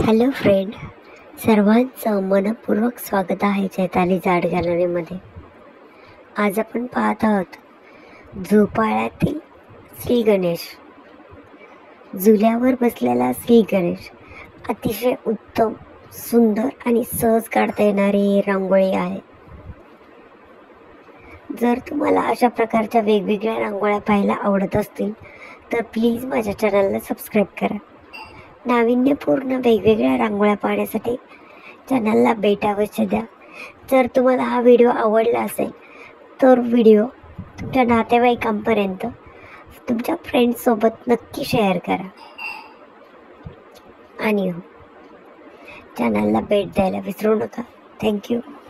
Hello friend, सर्वांचं मनपूर्वक स्वागत आहे चैताली झाड गॅलरीमध्ये. आज आपण पाहत आहोत झोपाळ्यातील श्री गणेश. झुल्यावर बसलेला श्री गणेश अतिशय उत्तम, सुंदर आणि सहज काढता येणारी ही रांगोळी आहे. जर तुम्हाला अशा प्रकारच्या वेगवेगळ्या रांगोळ्या पाहायला आवडत असतील तर प्लीज माझ्या चॅनलला सबस्क्राईब करा. नाविन्यपूर्ण वेगवेगळ्या रांगोळ्या पाहण्यासाठी चॅनलला भेट अवश्य द्या. जर तुम्हाला हा व्हिडिओ आवडला असेल तर व्हिडिओ तुमच्या नातेवाईकांपर्यंत, तुमच्या फ्रेंड्ससोबत नक्की शेअर करा. आणि चॅनलला भेट द्यायला विसरू नका. थँक्यू.